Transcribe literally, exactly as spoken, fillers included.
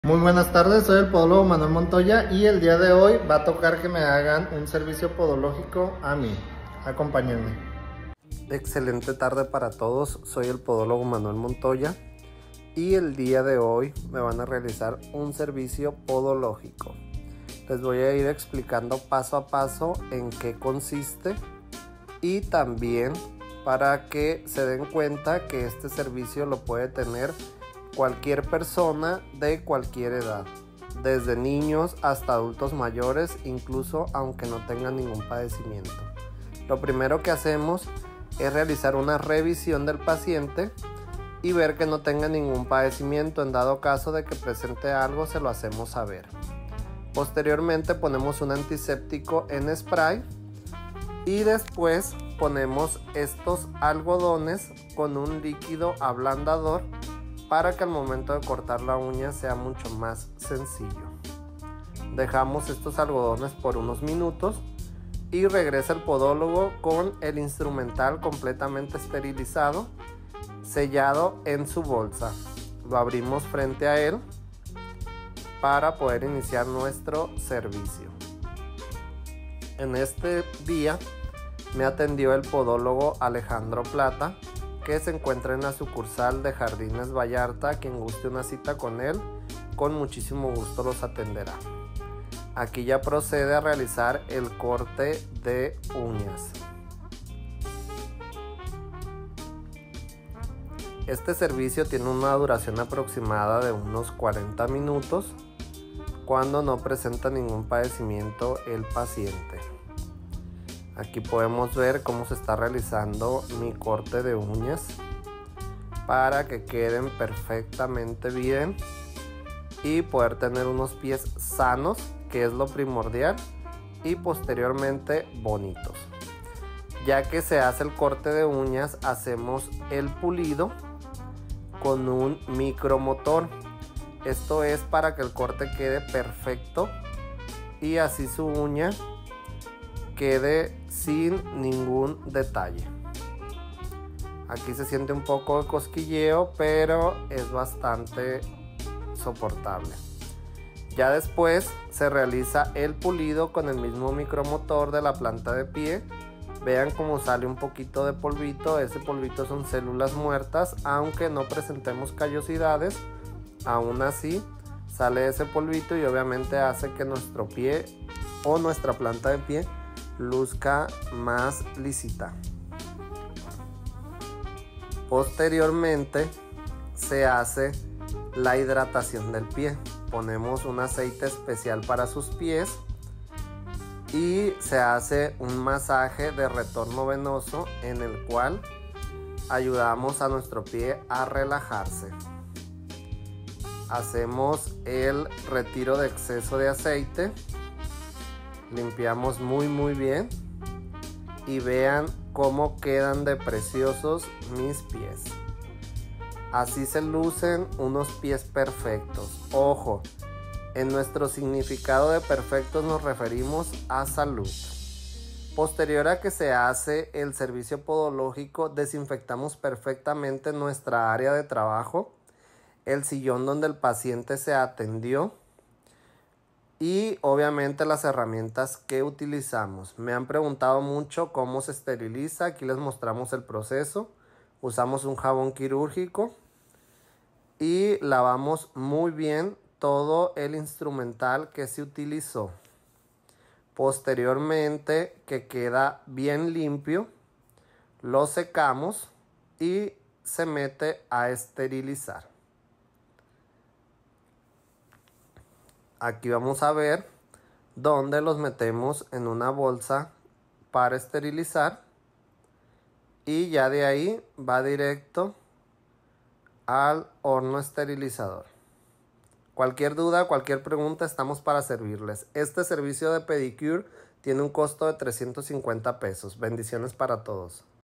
Muy buenas tardes, soy el podólogo Manuel Montoya y el día de hoy va a tocar que me hagan un servicio podológico a mí. Acompáñenme. Excelente tarde para todos, soy el podólogo Manuel Montoya y el día de hoy me van a realizar un servicio podológico. Les voy a ir explicando paso a paso en qué consiste y también para que se den cuenta que este servicio lo puede tener cualquier persona de cualquier edad, desde niños hasta adultos mayores, incluso aunque no tengan ningún padecimiento. Lo primero que hacemos es realizar una revisión del paciente y ver que no tenga ningún padecimiento. En dado caso de que presente algo, se lo hacemos saber. Posteriormente ponemos un antiséptico en spray y después ponemos estos algodones con un líquido ablandador para que al momento de cortar la uña sea mucho más sencillo. Dejamos estos algodones por unos minutos y regresa el podólogo con el instrumental completamente esterilizado, sellado en su bolsa. Lo abrimos frente a él para poder iniciar nuestro servicio. En este día me atendió el podólogo Alejandro Plata, que se encuentra en la sucursal de Jardines Vallarta. Quien guste una cita con él, con muchísimo gusto los atenderá. Aquí ya procede a realizar el corte de uñas. Este servicio tiene una duración aproximada de unos cuarenta minutos cuando no presenta ningún padecimiento el paciente. Aquí podemos ver cómo se está realizando mi corte de uñas para que queden perfectamente bien y poder tener unos pies sanos, que es lo primordial, y posteriormente bonitos. Ya que se hace el corte de uñas, hacemos el pulido con un micromotor. Esto es para que el corte quede perfecto y así su uña quede sin ningún detalle. Aquí se siente un poco de cosquilleo, pero es bastante soportable. Ya después se realiza el pulido con el mismo micromotor de la planta de pie. Vean cómo sale un poquito de polvito. Ese polvito son células muertas, aunque no presentemos callosidades, aún así sale ese polvito y obviamente hace que nuestro pie o nuestra planta de pie luzca más lisita. Posteriormente se hace la hidratación del pie. Ponemos un aceite especial para sus pies y se hace un masaje de retorno venoso en el cual ayudamos a nuestro pie a relajarse. Hacemos el retiro de exceso de aceite. Limpiamos muy muy bien y vean cómo quedan de preciosos mis pies. Así se lucen unos pies perfectos. Ojo, en nuestro significado de perfectos nos referimos a salud. Posterior a que se hace el servicio podológico, desinfectamos perfectamente nuestra área de trabajo, el sillón donde el paciente se atendió y obviamente las herramientas que utilizamos. Me han preguntado mucho cómo se esteriliza. Aquí les mostramos el proceso. Usamos un jabón quirúrgico y lavamos muy bien todo el instrumental que se utilizó. Posteriormente, que queda bien limpio, lo secamos y se mete a esterilizar. Aquí vamos a ver dónde los metemos en una bolsa para esterilizar y ya de ahí va directo al horno esterilizador. Cualquier duda, cualquier pregunta, estamos para servirles. Este servicio de pedicure tiene un costo de trescientos cincuenta pesos. Bendiciones para todos.